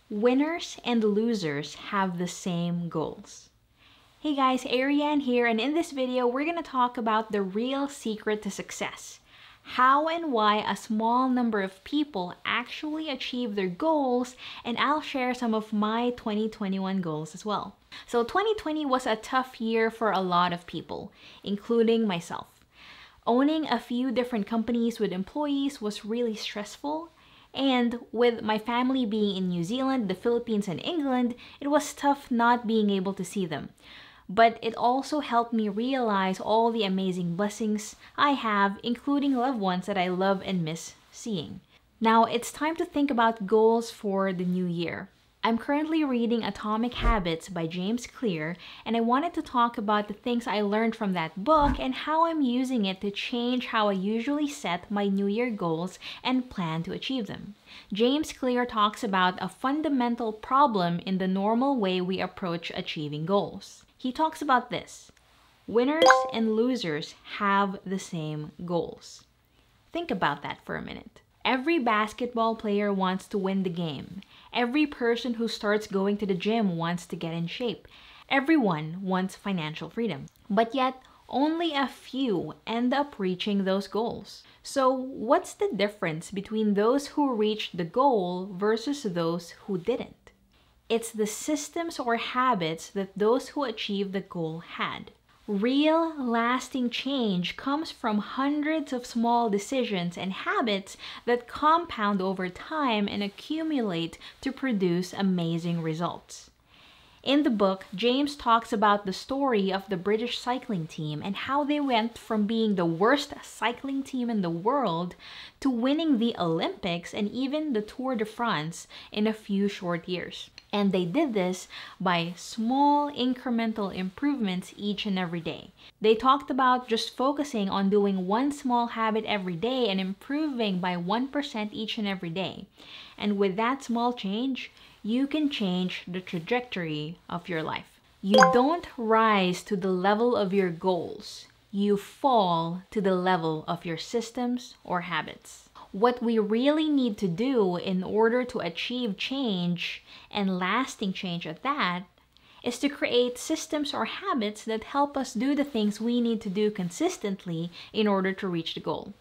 Winners and losers have the same goals. Hey guys, Ariane here, and in this video, we're gonna talk about the real secret to success. How and why a small number of people actually achieve their goals, and I'll share some of my 2021 goals as well. So 2020 was a tough year for a lot of people, including myself. Owning a few different companies with employees was really stressful. And with my family being in New Zealand, the Philippines, and England, it was tough not being able to see them. But it also helped me realize all the amazing blessings I have, including loved ones that I love and miss seeing. Now, it's time to think about goals for the new year. I'm currently reading Atomic Habits by James Clear, and I wanted to talk about the things I learned from that book and how I'm using it to change how I usually set my New Year goals and plan to achieve them. James Clear talks about a fundamental problem in the normal way we approach achieving goals. He talks about this: winners and losers have the same goals. Think about that for a minute. Every basketball player wants to win the game. Every person who starts going to the gym wants to get in shape. Everyone wants financial freedom. But yet, only a few end up reaching those goals. So, what's the difference between those who reached the goal versus those who didn't? It's the systems or habits that those who achieved the goal had. Real, lasting change comes from hundreds of small decisions and habits that compound over time and accumulate to produce amazing results. In the book, James talks about the story of the British cycling team and how they went from being the worst cycling team in the world to winning the Olympics and even the Tour de France in a few short years. And they did this by small incremental improvements each and every day. They talked about just focusing on doing one small habit every day and improving by 1% each and every day. And with that small change, you can change the trajectory of your life. You don't rise to the level of your goals. You fall to the level of your systems or habits. What we really need to do in order to achieve change, and lasting change at that, is to create systems or habits that help us do the things we need to do consistently in order to reach the goal.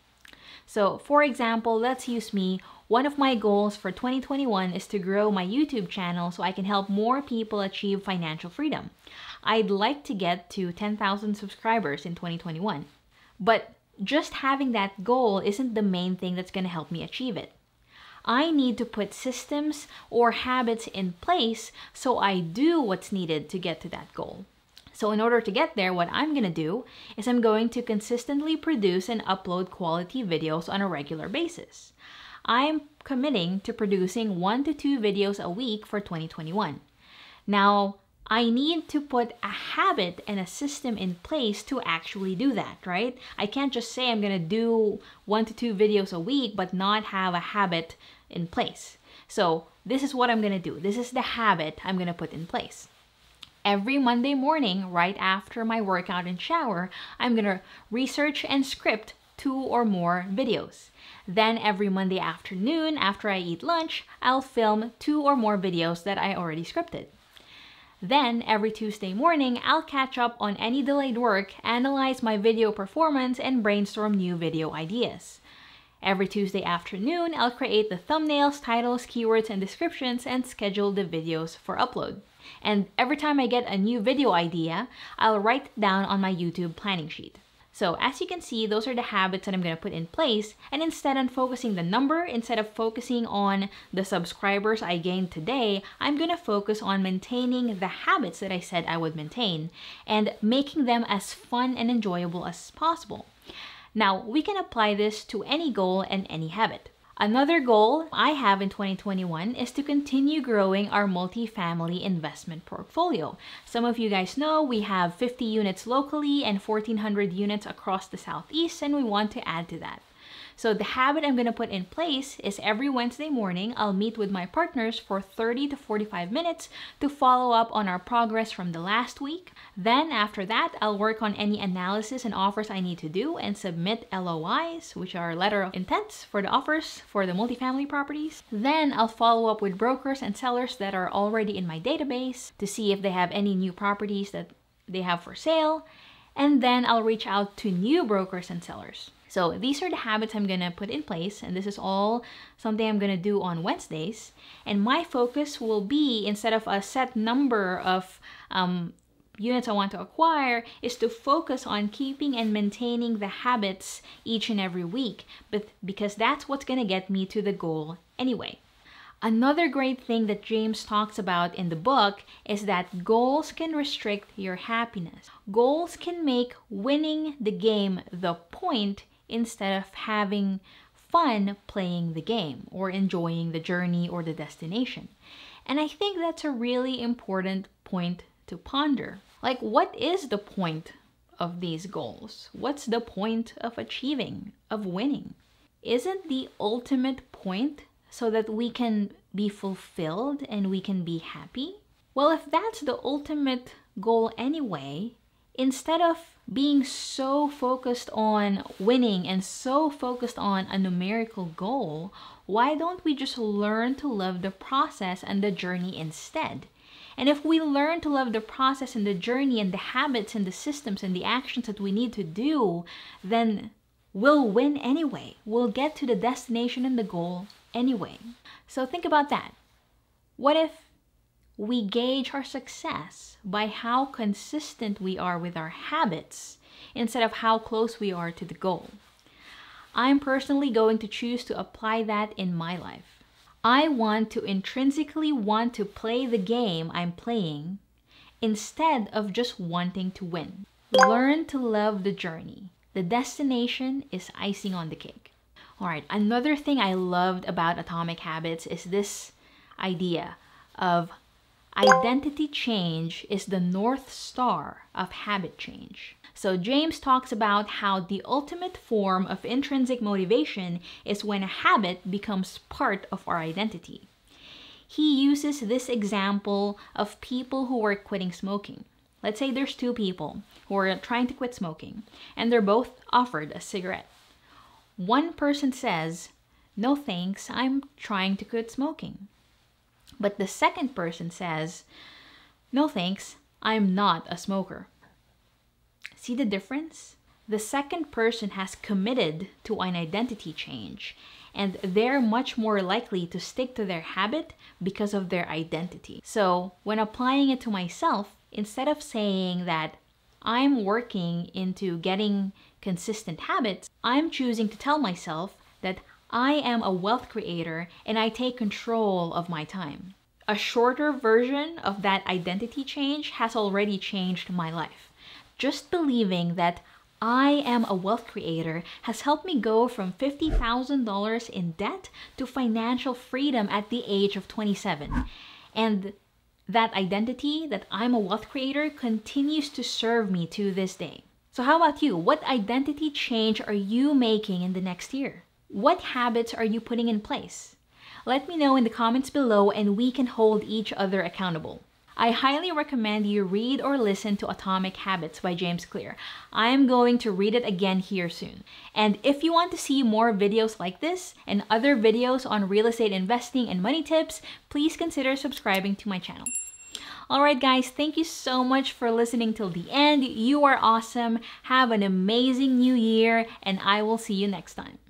So, for example, let's use me. One of my goals for 2021 is to grow my YouTube channel so I can help more people achieve financial freedom. I'd like to get to 10,000 subscribers in 2021. But just having that goal isn't the main thing that's going to help me achieve it. I need to put systems or habits in place so I do what's needed to get to that goal. So in order to get there, what I'm going to do is I'm going to consistently produce and upload quality videos on a regular basis. I'm committing to producing 1 to 2 videos a week for 2021. Now, I need to put a habit and a system in place to actually do that, right? I can't just say I'm going to do 1 to 2 videos a week but not have a habit in place. So this is what I'm going to do. This is the habit I'm going to put in place. Every Monday morning, right after my workout and shower, I'm going to research and script 2 or more videos. Then every Monday afternoon, after I eat lunch, I'll film 2 or more videos that I already scripted. Then, every Tuesday morning, I'll catch up on any delayed work, analyze my video performance, and brainstorm new video ideas. Every Tuesday afternoon, I'll create the thumbnails, titles, keywords, and descriptions, and schedule the videos for upload. And every time I get a new video idea, I'll write it down on my YouTube planning sheet. So as you can see, those are the habits that I'm going to put in place, and instead of focusing on the subscribers I gained today, I'm going to focus on maintaining the habits that I said I would maintain and making them as fun and enjoyable as possible. Now, we can apply this to any goal and any habit. Another goal I have in 2021 is to continue growing our multifamily investment portfolio. Some of you guys know we have 50 units locally and 1,400 units across the Southeast, and we want to add to that. So the habit I'm going to put in place is every Wednesday morning, I'll meet with my partners for 30 to 45 minutes to follow up on our progress from the last week. Then after that, I'll work on any analysis and offers I need to do and submit LOIs, which are letter of intents for the offers for the multifamily properties. Then I'll follow up with brokers and sellers that are already in my database to see if they have any new properties that they have for sale. And then I'll reach out to new brokers and sellers. So these are the habits I'm going to put in place, and this is all something I'm going to do on Wednesdays. And my focus will be, instead of a set number of units I want to acquire, is to focus on keeping and maintaining the habits each and every week, but because that's what's going to get me to the goal anyway. Another great thing that James talks about in the book is that goals can restrict your happiness. Goals can make winning the game the point instead of having fun playing the game or enjoying the journey or the destination. And I think that's a really important point to ponder. Like, what is the point of these goals? What's the point of achieving, of winning? Isn't the ultimate point so that we can be fulfilled and we can be happy? Well, if that's the ultimate goal anyway, instead of being so focused on winning and so focused on a numerical goal, why don't we just learn to love the process and the journey instead? And if we learn to love the process and the journey and the habits and the systems and the actions that we need to do, then we'll win anyway. We'll get to the destination and the goal anyway. So think about that. What if we gauge our success by how consistent we are with our habits instead of how close we are to the goal? I'm personally going to choose to apply that in my life. I want to intrinsically want to play the game I'm playing instead of just wanting to win. Learn to love the journey. The destination is icing on the cake. All right, another thing I loved about Atomic Habits is this idea of identity change is the North Star of habit change. So James talks about how the ultimate form of intrinsic motivation is when a habit becomes part of our identity. He uses this example of people who are quitting smoking. Let's say there's two people who are trying to quit smoking, and they're both offered a cigarette. One person says, "No thanks, I'm trying to quit smoking." But the second person says, "No thanks, I'm not a smoker." See the difference? The second person has committed to an identity change, and they're much more likely to stick to their habit because of their identity. So when applying it to myself, instead of saying that I'm working into getting consistent habits, I'm choosing to tell myself that I am a wealth creator and I take control of my time. A shorter version of that identity change has already changed my life. Just believing that I am a wealth creator has helped me go from $50,000 in debt to financial freedom at the age of 27. And that identity, that I'm a wealth creator, continues to serve me to this day. So how about you? What identity change are you making in the next year? What habits are you putting in place? Let me know in the comments below and we can hold each other accountable. I highly recommend you read or listen to Atomic Habits by James Clear. I am going to read it again here soon. And if you want to see more videos like this and other videos on real estate investing and money tips, please consider subscribing to my channel. Alright guys, thank you so much for listening till the end. You are awesome. Have an amazing new year and I will see you next time.